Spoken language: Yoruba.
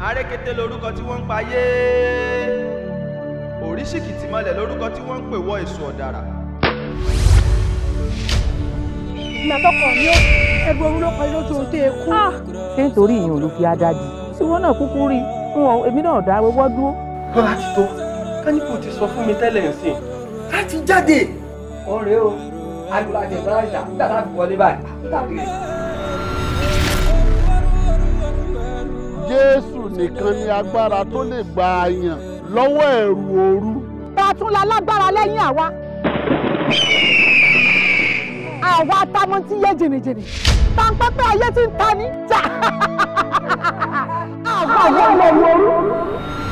Arékété lórúkọ tí wọ́n ń payé. Òríṣìkìtì mọ́lẹ̀ lórúkọ tí wọ́n ń pè wọ èso ọ̀dàrà. Ìgbàtọ́kọ̀ mi ó ẹgbẹ́ orú ló parí lójú ohun tó yẹ kú. Ṣé nítorí ìyẹn ló fi adájú? Tí wọ́n náà kúkú rí èmi náà dá wọ́wọ́ dúró. Bọ́lá ti tó, kánípò ti sọ fún mi tẹ́lẹ̀ ǹsìn. Láti jáde! Ọ̀rẹ́ o, àgbà àti ìbára ìjà nígbà láti wọlé báyìí. Jésù nìkan ni agbára tó lè gba àyàn lọ́wọ́ ẹ̀rù òru. Ta tún la lágbára lẹ́yìn àwa. Àwa tamọ́ tí yé jìnnìjìnnì. Tàǹpẹ́pẹ́ ayé ti ń ta ní. Àwa yẹn lè wọrú.